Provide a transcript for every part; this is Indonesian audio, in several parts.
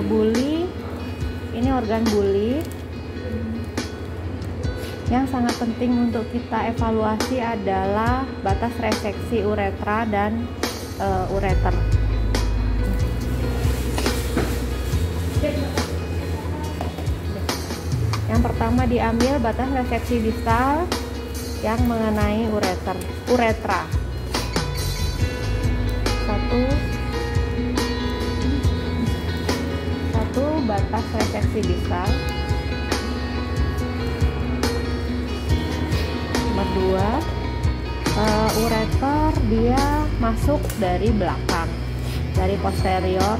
Buli, ini organ buli. Yang sangat penting untuk kita evaluasi adalah batas reseksi uretra dan ureter. Yang pertama diambil batas reseksi distal yang mengenai uretra. Satu batas reseksi distal. Nomor 2, ureter dia masuk dari belakang, dari posteriornya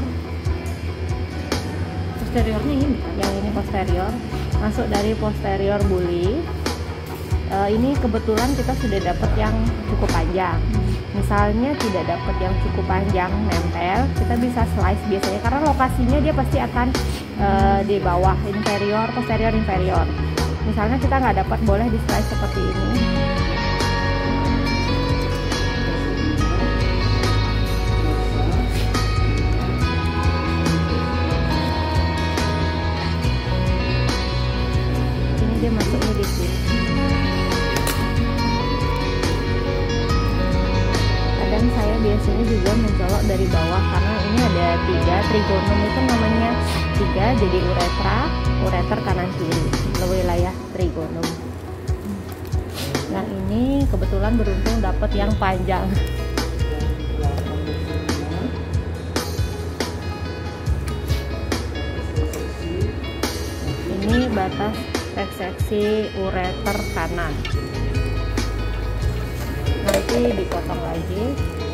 ini, yang ini posterior, masuk dari posterior buli. Ini kebetulan kita sudah dapat yang cukup panjang. Misalnya tidak dapat yang cukup panjang nempel, kita bisa slice biasanya, karena lokasinya dia pasti akan di bawah, inferior, posterior, inferior. Misalnya kita nggak dapat, boleh di slice seperti ini. Ini dia masuknya di sini. Kadang saya biasanya juga mencolok dari bawah, karena ini ada 3 trigonum, itu namanya 3, jadi ureter kanan kiri, wilayah trigonum. Yang ini kebetulan beruntung dapat yang panjang. Ini batas reseksi ureter kanan. Nanti dipotong lagi.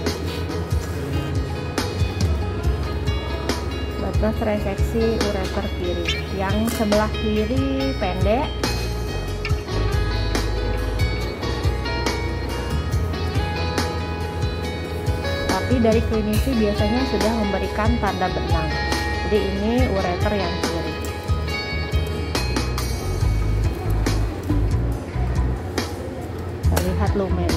Batas reseksi ureter kiri, yang sebelah kiri pendek, tapi dari klinisi biasanya sudah memberikan tanda benang. Jadi ini ureter yang kiri. Kita lihat lumen.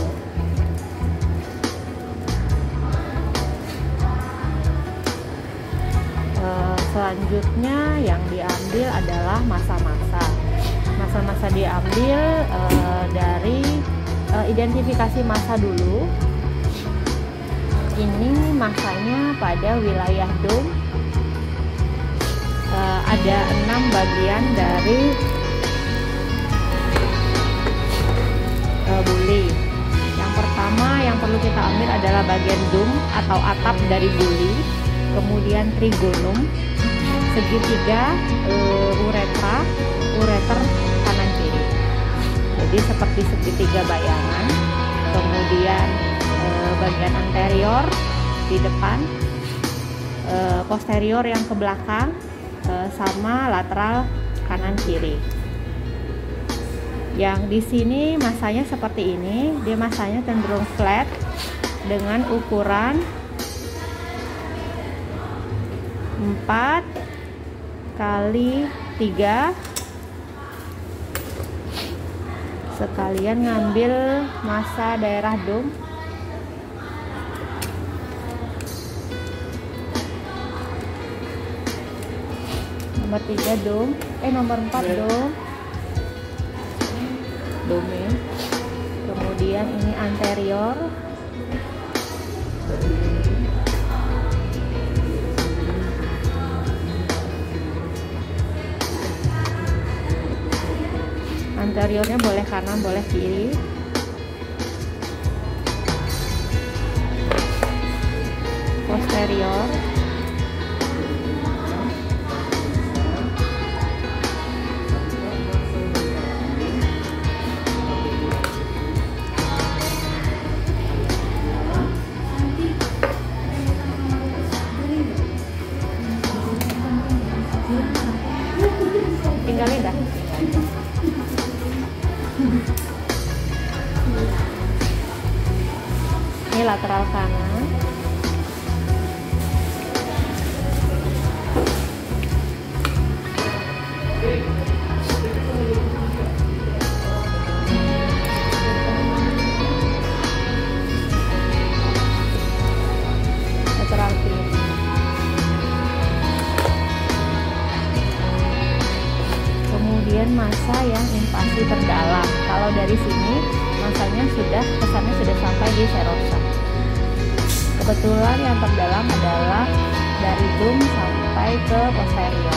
Selanjutnya yang diambil adalah masa-masa. Masa-masa diambil dari identifikasi masa dulu. Ini masanya pada wilayah dom. Ada 6 bagian dari buli. Yang pertama yang perlu kita ambil adalah bagian dom atau atap dari buli, kemudian trigonum, segitiga ureter kanan kiri. Jadi seperti segitiga bayangan. Kemudian bagian anterior di depan, posterior yang ke belakang, sama lateral kanan kiri. Yang di sini masanya seperti ini, dia masanya cenderung flat dengan ukuran 4 kali 3. Sekalian ngambil masa daerah dom. Nomor 3 dom, nomor 4 dom. Domain. Kemudian ini anterior. Anteriornya boleh kanan, boleh kiri. Posterior. Tinggalin dah. Ini lateral kanan. Lateral kiri. kemudian massa yang invasi terdalam. Kalau dari sini massanya pesannya sudah sampai di serosa. Kebetulan yang terdalam adalah dari dum sampai ke posterior.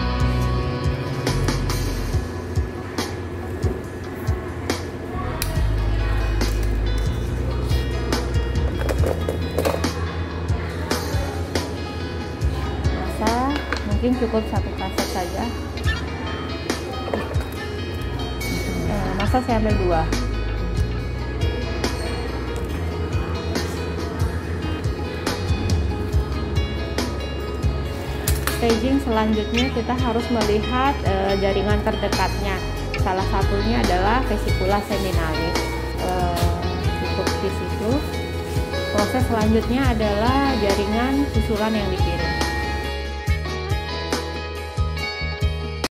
Massa mungkin cukup 1 kaset saja. Massa saya ambil 2. Staging selanjutnya kita harus melihat jaringan terdekatnya. Salah satunya adalah vesicula seminalis. Cukup di situ. Proses selanjutnya adalah jaringan susulan yang dikirim.